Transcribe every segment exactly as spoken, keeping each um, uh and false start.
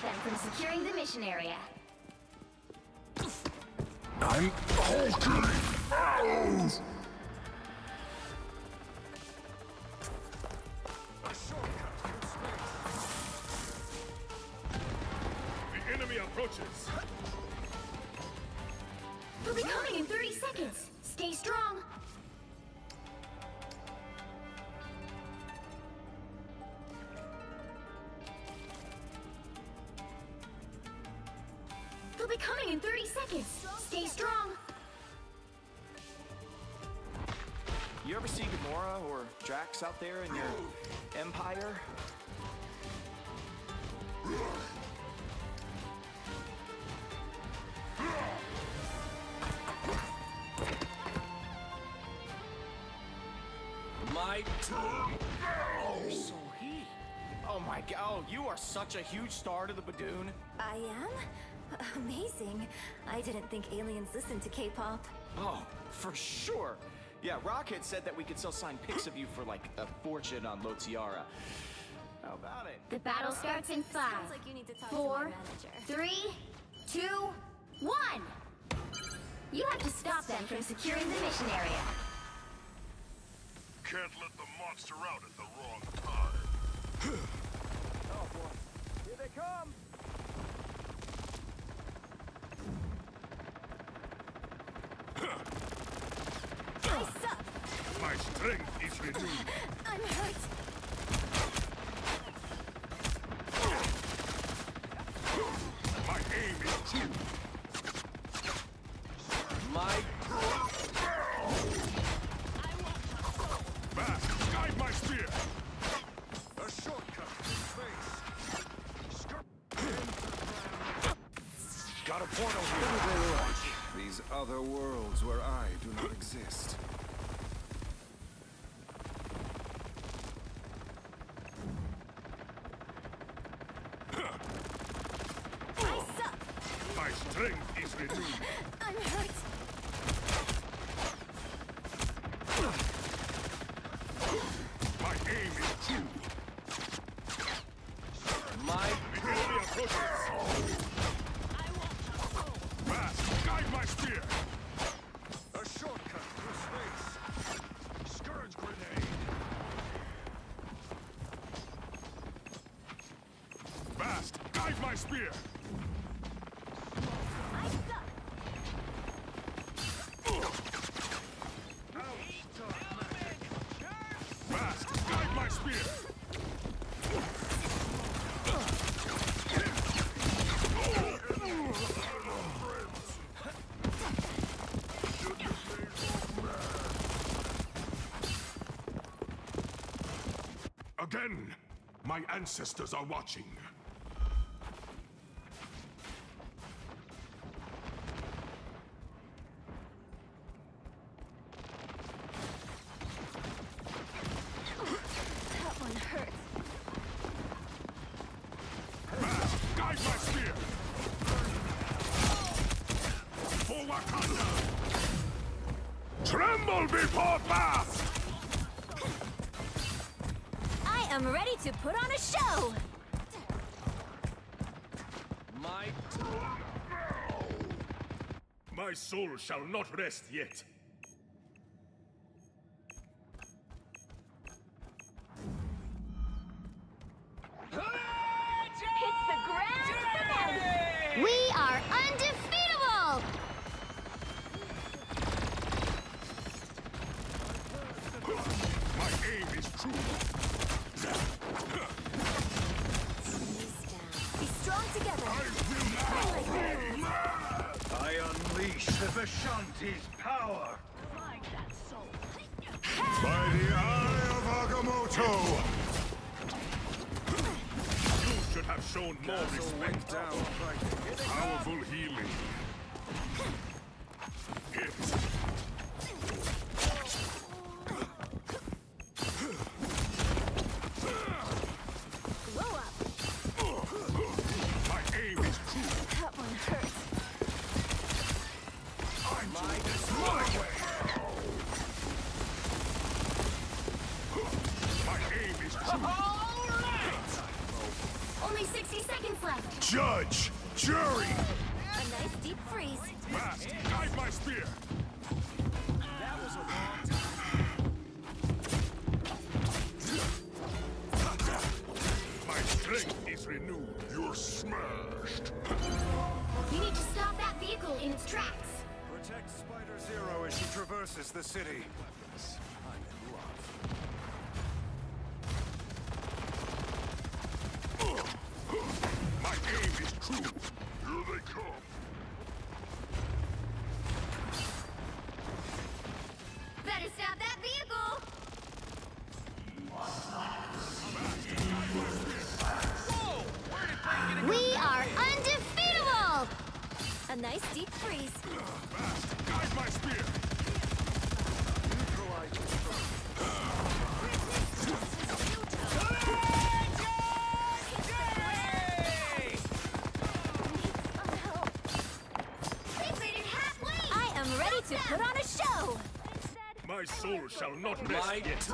them from securing the mission area. I'm hulking out! A shortcut through space. The enemy approaches. They'll be coming in thirty seconds. Stay strong. They'll be coming in thirty seconds. Stay strong. You ever see Gamora or Drax out there in your empire? My turn! You're so heat. Oh my god, oh, you are such a huge star to the Badoon. I am? Amazing. I didn't think aliens listened to K-pop. Oh, for sure. Yeah, Rocket said that we could sell signed pics of you for like a fortune on Lotiara. How about it? The battle starts in five, Sounds like you need to talk four, to my manager. three, two, one. You have to stop them from securing the mission area. Can't let the monster out at the wrong time. Oh boy, here they come. Ice up! My strength is renewed. I'm hurt! My aim is true. My Back, guide my spear. A shortcut through space. Skir- Got a portal here. These other worlds where I do not exist. Ice up! My strength is renewed. I'm hurt! My aim is true. my The enemy approaches. Fast, guide my spear. A shortcut through space. Scourge grenade. Fast, guide my spear. Ice up! Fast, guide my spear. Again, my ancestors are watching. That one hurts. Fast, guide my spear. For Wakanda. Tremble before Bast! I am ready to put on a show! my My soul shall not rest yet. It's the grand finale! We are undefeatable! My aim is true. Be strong together! I unleash the Vishanti's power! By the eye of Agamotto! You should have shown more Castle went respect. down fighting. Powerful healing. Hit. Blow up! My aim is true. That one hurts. I'm my my way. My aim is true. Only sixty seconds left. Just freeze. Fast! Guide my spear! That was a long time. My strength is renewed. You're smashed. You need to stop that vehicle in its tracks. Protect Spider Zero as she traverses the city. My aim is true. Here they come. Better stop that vehicle. We are undefeatable! A nice deep freeze. Fast! Guide my spear! They made it halfway! I am ready to put on a show. My soul shall not rest yet.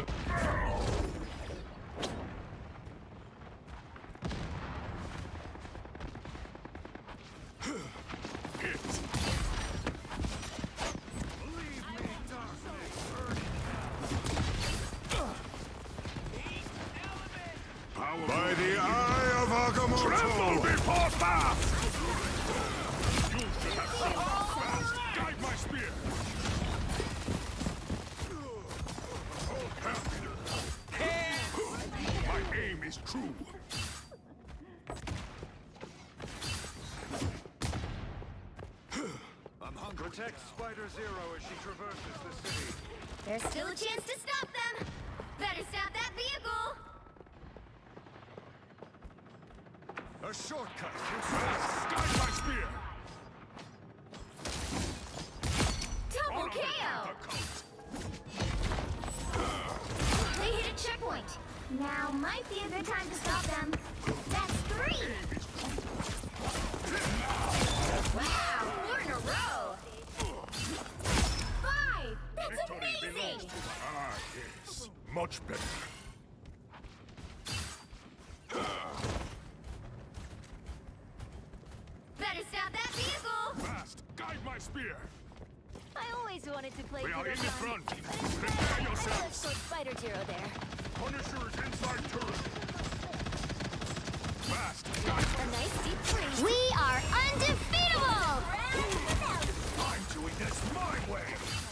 By the eye of Agamotto! Tremble before fast! You should have shown up fast! Guide my spear! My aim is true. I'm hungry. Protect Spider Zero as she traverses the city. There's still a chance to stop them. Better stop that vehicle. A shortcut through Fast! Guide my spear! Double Follow K me, O. Panther Coat. They hit a checkpoint. Now might be a good time to stop them. That's three. Wow, four in a row. Five. That's Victory amazing. belongs to the... Ah, yes. Much better. Better stop that vehicle. Fast! Guide my spear! I always wanted to play We are in the Peter Pan, front. but instead, Prepare I just yourselves. put Spider Zero there. Punisher is inside turret. Fast! Guide A nice deep freeze. We are undefeatable. I'm doing this my way!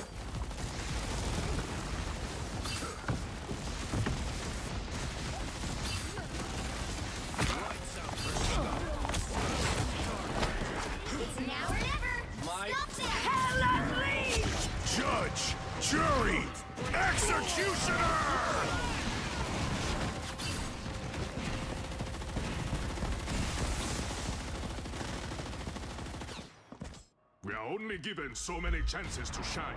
It's now or never. My- Stop them. Judge! Jury! Executioner! We are only given so many chances to shine.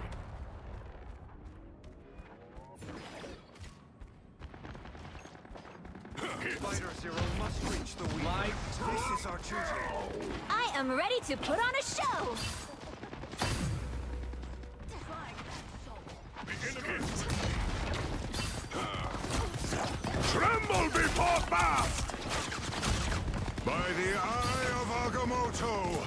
Spider Zero must reach the wheel. My- This is our duty. I am ready to put on a show. Begin again. Tremble before fast! By the eye of Agamotto!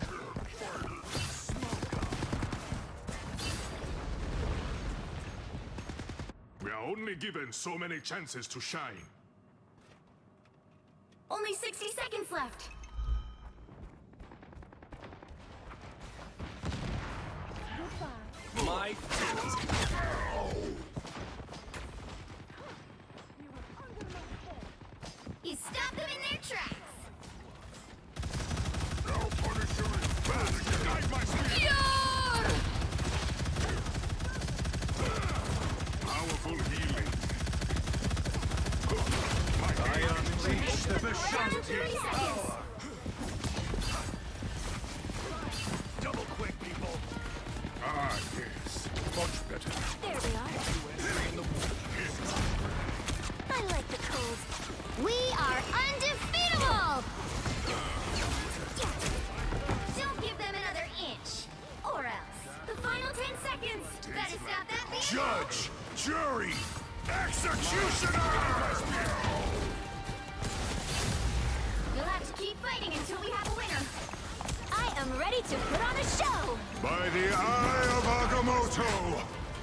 We are only given so many chances to shine. Only sixty seconds left. My You stop them in their tracks. Now Punisher is fast! Guide my spear! Powerful healing. My I unleash the Down to Vishanti thirty seconds. double quick, people. Ah, yes. Much better. There we are. I like the cold. We are undefeatable! Don't give them another inch. Or else. The final ten seconds. Better stop that vehicle. Judge! Jury! Executioner! You'll have to keep fighting until we have a winner. I am ready to put on a show! By the Eye of Agamotto!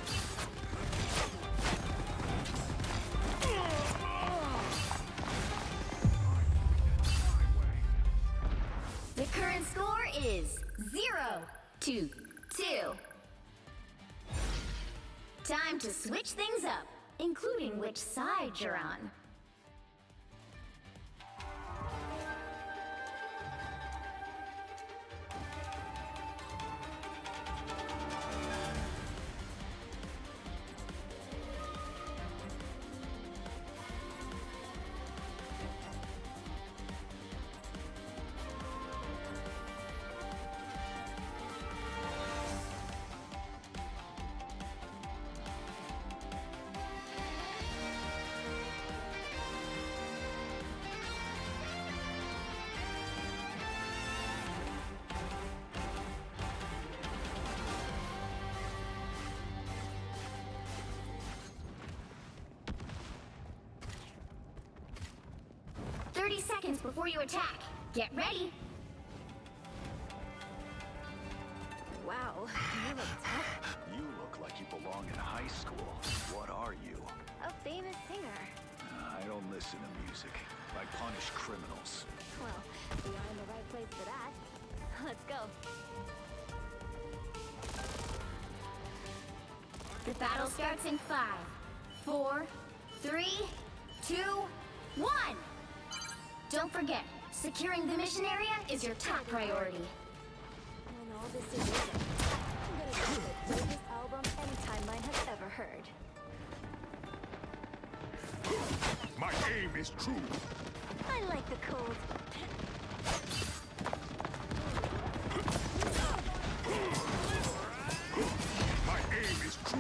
The current score is zero to two. Time to switch things up, including which side you're on. thirty seconds before you attack. Get ready. Wow, you look tough. You look like you belong in high school. What are you? A famous singer. I don't listen to music. I punish criminals. Well, we are in the right place for that. Let's go. The battle starts in five, four, three, two, one. Don't forget, securing the mission area is your top priority. When all this is over, I'm gonna make the greatest album any timeline has ever heard. My aim is true. I like the cold. My aim is true.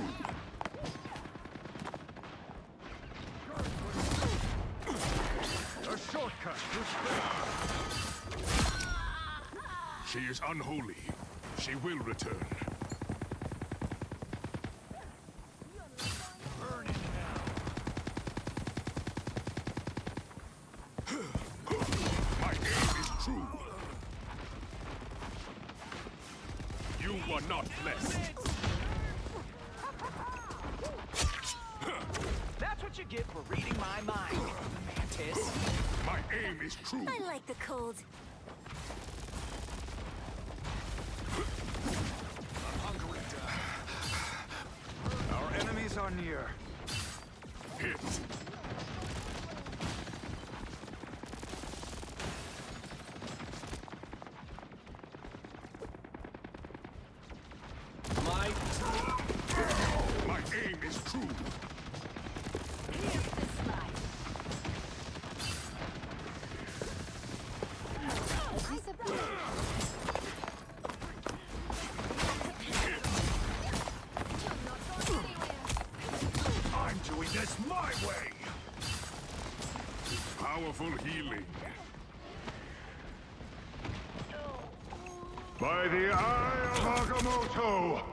A shortcut to space. She is unholy. She will return. Burn it My aim is true. You are not blessed. That's what you get for reading my mind, Mantis. My aim is true. I like the cold. Our enemies are near. Hit. My My aim is true. Here's the slide. A piece of bread. I'm doing this my way. Powerful healing. By the Eye of Agamotto.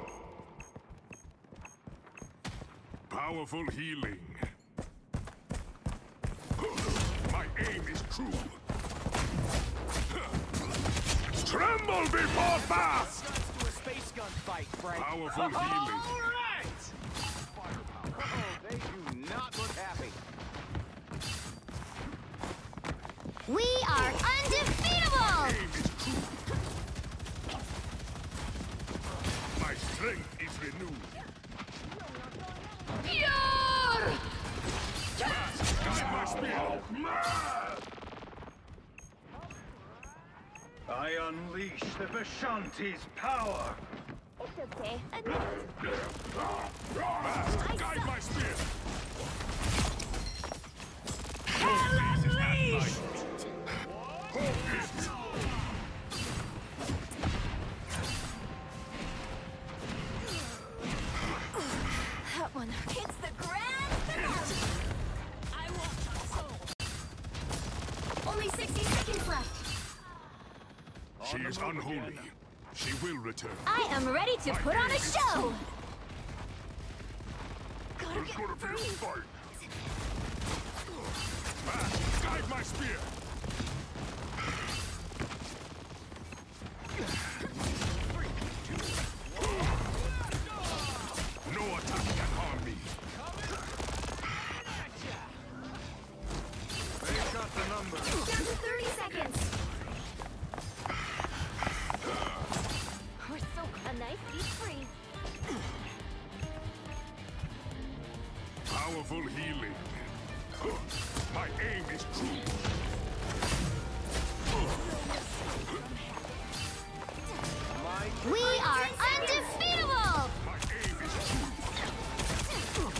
Powerful healing. My aim is true. Tremble before fast! guns to a space gun fight, Frank. Powerful healing. All right! Firepower. Oh, they do not look happy. We are undefeatable! Aim is true. My strength is renewed. Guide my spear. I unleash the Vishanti's power. It's okay. Admit it. Guide my spear. Hell unleashed! That one hits the grand finale. I want my soul. Only sixty seconds left. She is unholy. She will return. I am ready to put on a show. Gotta There's get gonna be a free. fight. Fast, guide my spear. nice deep freeze. Powerful healing. My aim is true. We are undefeatable! My aim is true.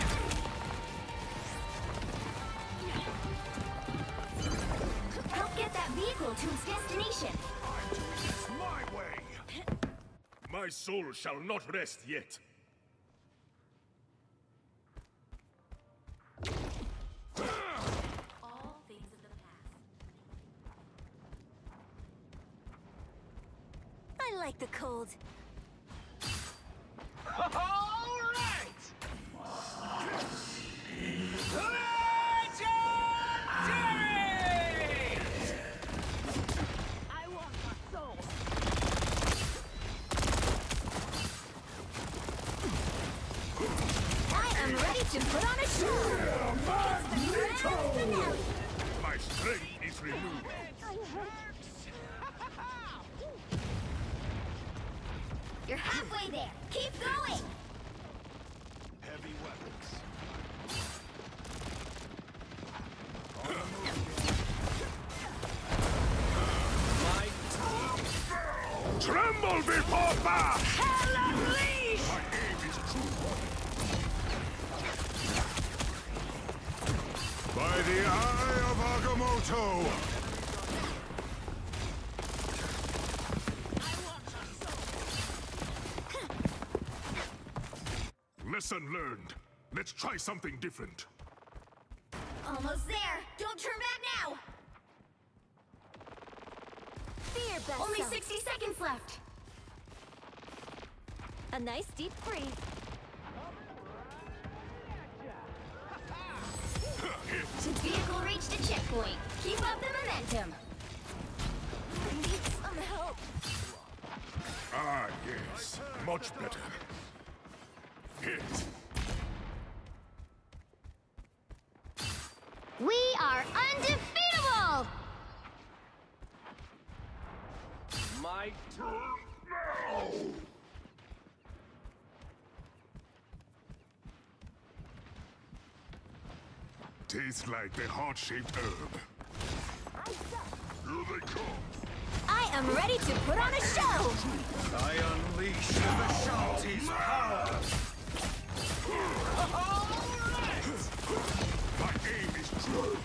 Help get that vehicle to its destination. I'm doing this my way. My soul shall not rest yet. All things of the past. I like the cold. All right! Legendary! I want my soul. I am ready to put on a show! My strength is renewed. You're halfway there! Keep going! Heavy weapons. Tremble before Ba! Hell unleashed! My aim is true. By the eye of Agamotto! Lesson learned. Let's try something different. Almost there! Don't turn back now! Be your best Only self. sixty seconds left! A nice deep freeze. The vehicle reached a checkpoint. Keep up the momentum. I need some help. Ah, yes. Much better. Hit. We are undefeatable! My Turn now! Tastes like the heart-shaped herb. Here they come. I am ready to put on a show. I unleash the Vishanti's power! My aim is true.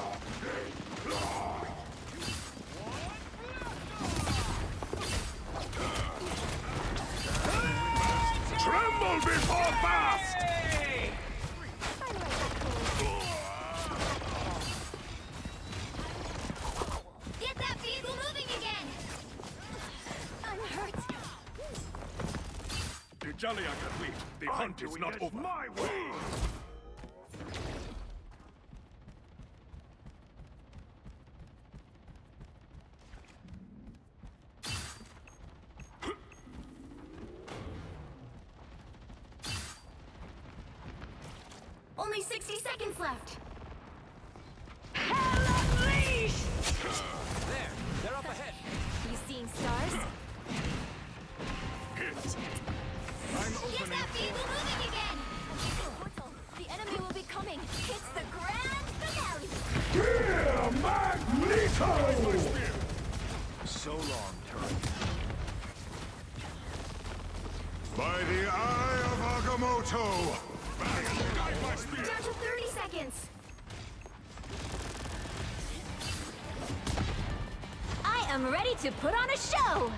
Tremble before fast! Hey! I like the cold. Get that vehicle moving again! I'm hurt. The Jolly I can wait. The hunt is not over. My way! Only sixty seconds left. There, they're up ahead. You seeing stars? Hit! I'm Get opening that vehicle moving again! Portal. The enemy will be coming. It's the grand finale. Here, Magneto! so long, turret. By the eye of Agamotto! Guide my spear! Down to thirty seconds. I am ready to put on a show.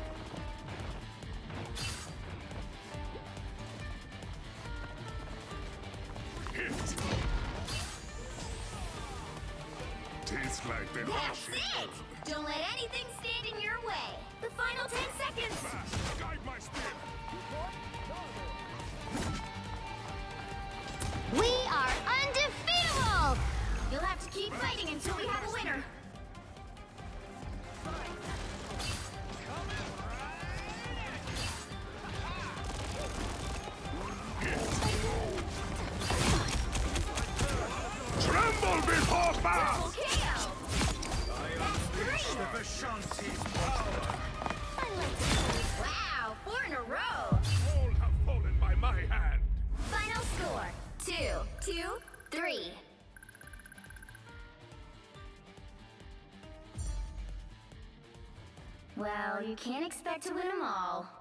Hit! Tastes like the That's heart-shaped it! Don't let anything stand in your way. The final ten seconds. Fast! Guide my spear! We are undefeatable! You'll have to keep fighting until we have a winner. Tremble before Ba! Double K O! The Vishanti's power! I like the cold. Wow, four in a row! you can't expect to win them all.